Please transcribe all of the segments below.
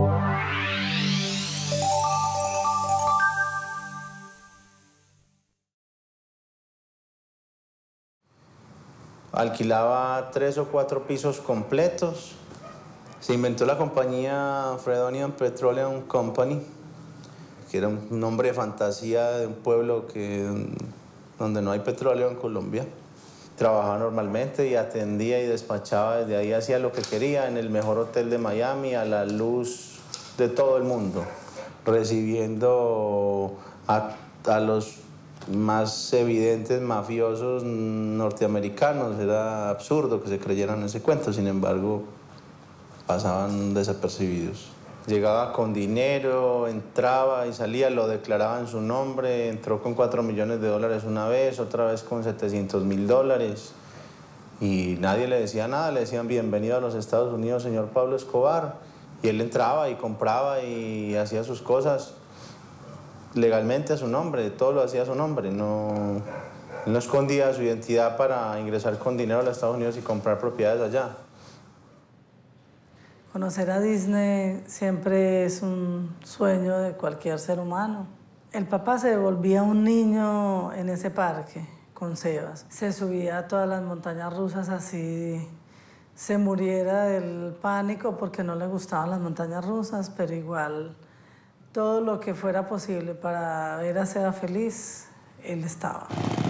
Alquilaba 3 o 4 pisos completos. Se inventó la compañía Fredonia Petroleum Company, que era un nombre de fantasía de un pueblo donde no hay petróleo en Colombia. Trabajaba normalmente y atendía y despachaba desde ahí, hacía lo que quería en el mejor hotel de Miami, a la luz de todo el mundo, recibiendo a los más evidentes mafiosos norteamericanos. Era absurdo que se creyeran ese cuento, sin embargo, pasaban desapercibidos. Llegaba con dinero, entraba y salía, lo declaraba en su nombre, entró con $4 millones una vez, otra vez con $700.000, y nadie le decía nada, le decían bienvenido a los Estados Unidos, señor Pablo Escobar, y él entraba y compraba y hacía sus cosas legalmente a su nombre, todo lo hacía a su nombre, no escondía su identidad para ingresar con dinero a los Estados Unidos y comprar propiedades allá. Conocer a Disney siempre es un sueño de cualquier ser humano. El papá se volvía un niño en ese parque con Sebas. Se subía a todas las montañas rusas así se muriera del pánico porque no le gustaban las montañas rusas, pero igual todo lo que fuera posible para ver a Seba feliz, él estaba.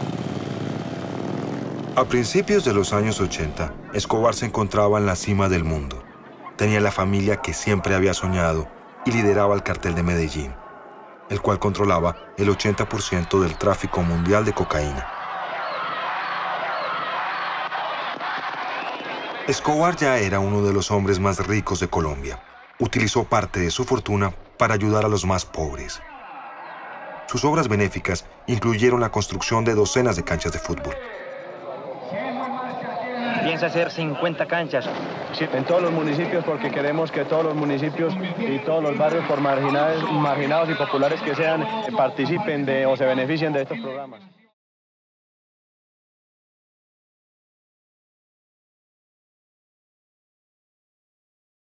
A principios de los años 80, Escobar se encontraba en la cima del mundo. Tenía la familia que siempre había soñado y lideraba el cartel de Medellín, el cual controlaba el 80% del tráfico mundial de cocaína. Escobar ya era uno de los hombres más ricos de Colombia. Utilizó parte de su fortuna para ayudar a los más pobres. Sus obras benéficas incluyeron la construcción de docenas de canchas de fútbol. Piensa hacer 50 canchas. Sí, en todos los municipios, porque queremos que todos los municipios y todos los barrios, por marginados y populares que sean, participen o se beneficien de estos programas.